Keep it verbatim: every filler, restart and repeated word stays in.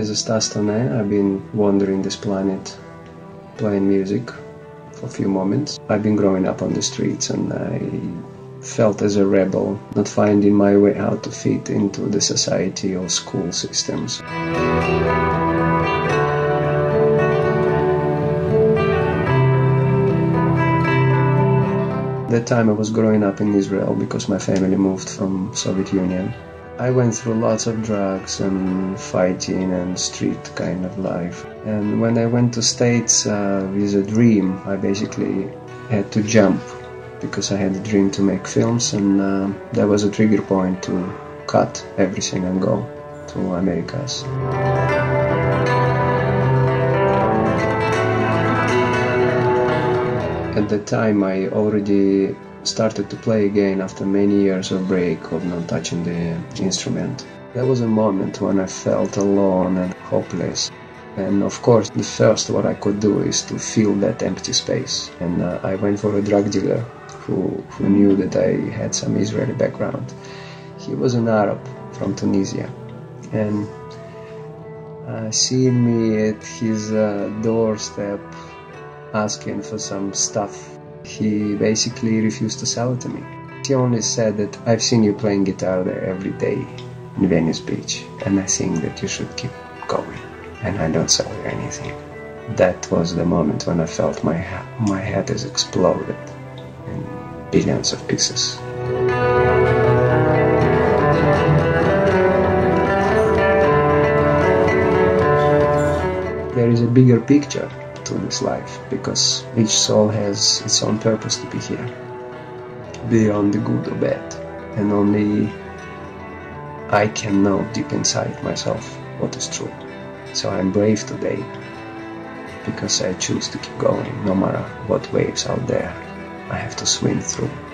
is Estas Tonne. I've been wandering this planet, playing music for a few moments. I've been growing up on the streets and I felt as a rebel, not finding my way how to fit into the society or school systems. At that time I was growing up in Israel because my family moved from Soviet Union. I went through lots of drugs and fighting and street kind of life. And when I went to States uh, with a dream, I basically had to jump because I had a dream to make films, and uh, that was a trigger point to cut everything and go to Americas. At that time I already started to play again after many years of break of not touching the instrument. That was a moment when I felt alone and hopeless. And of course, the first what I could do is to fill that empty space. And uh, I went for a drug dealer who, who knew that I had some Israeli background. He was an Arab from Tunisia. And uh, seeing me at his uh, doorstep asking for some stuff, he basically refused to sell it to me. He only said that I've seen you playing guitar there every day in Venice Beach, and I think that you should keep going, and I don't sell you anything. That was the moment when I felt my, my head has exploded in billions of pieces. There is a bigger picture to this life, because each soul has its own purpose to be here, beyond the good or bad, and only I can know deep inside myself what is true. So I'm brave today because I choose to keep going no matter what waves out there I have to swim through.